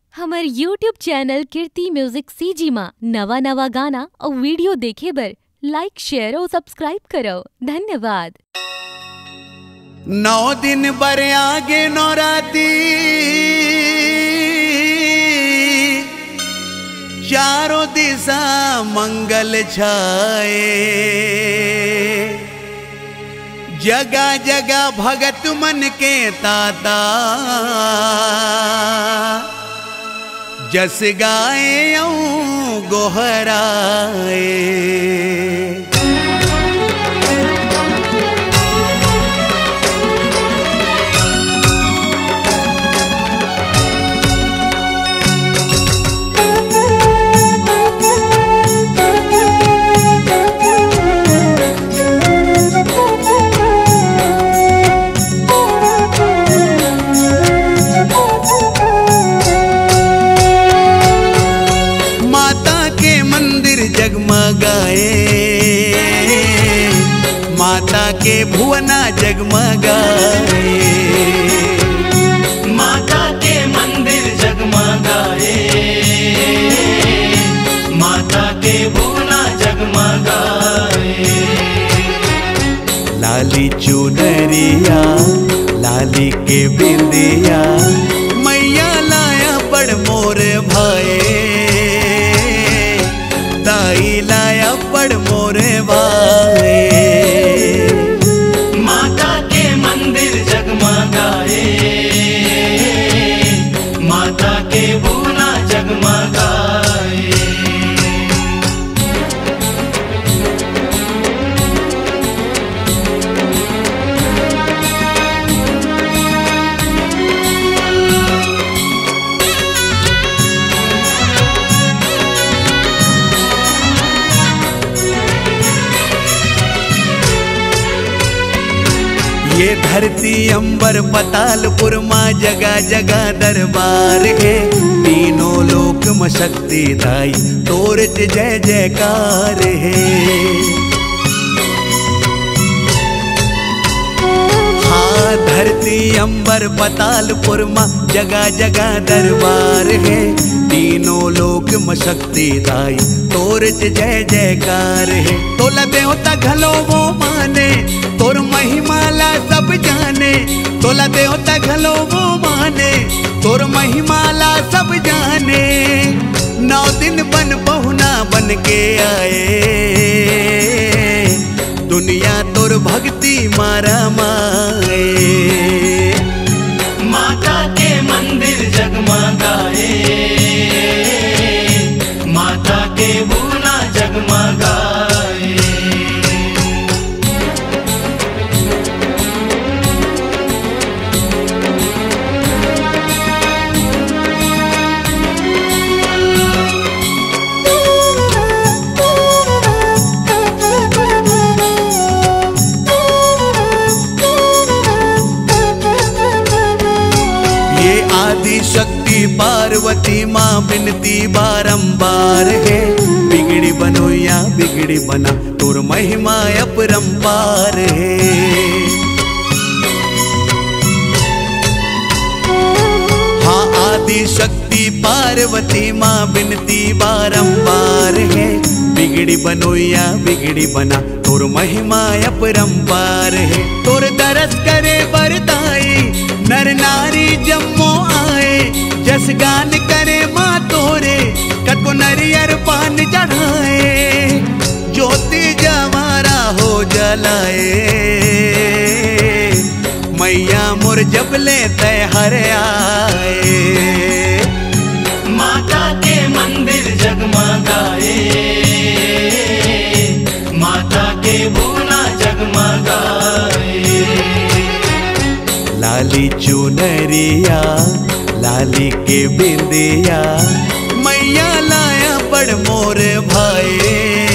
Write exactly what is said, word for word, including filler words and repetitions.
हमार YouTube channel Kirti music CG मां नवा नवा गाना और वीडियो देखे बर लाइक शेयर और सब्सक्राइब करो। धन्यवाद। नौ दिन बर आगे नौराती चारों दिशा मंगल छाए, जगह जगह भगत मन के ताता जस गाए यूं गोहराए। जगमगाए माता के भुवना जगमगाए, माता के मंदिर जगमगाए, माता के भुवना जगमगाए। लाली चुनरिया लाली के बिंदिया मैया लाया बड़ मोर भाई, ताई लाया बड़ मोरे भाई। माता के मंदिर जगमगाए, माता के भुवना जगमगाए। ये धरती अंबर पतालपुर माँ जगह जगह दरबार है, तीनों लोक में शक्ति दाई तोरत जय जयकार है। हाँ धरती अंबर पतालपुर माँ जगह जगह दरबार है, तीनों लोक में शक्ति दाई तोरत जय जयकार है। तोला देवता घलो वो माने तोर महिमाला सब जाने, तोला देवता घलो वो माने तोर महिमाला सब जाने। नौ दिन बन बहुना बन के आए, दुनिया तोर भक्ति मारा माए। माता के मंदिर जगमगाए, माता के भुवना जगमगाए। शक्ति पार्वती माँ बिनती बारंबार है, बिगड़ी बनो या बिगड़ी बना तोर महिमा अपरंपार है। हाँ आदि शक्ति पार्वती माँ बिनती बारंबार है, बिगड़ी बनो या बिगड़ी बना तोर महिमा अपरंपार है। तोर दरस करे बरदाई नर नारी जम्मो आए, जस गान करे माँ तोरे कटको नरियर पान चढ़ाए। ज्योति जवारा हो जलाए मैया मोर जबले तय हर आए। माता के मंदिर जगमगाए, माता के भुवना जगमगाए। लाली चुनरिया लाली के बिंदिया मैया लाया बड़ मोर भाई।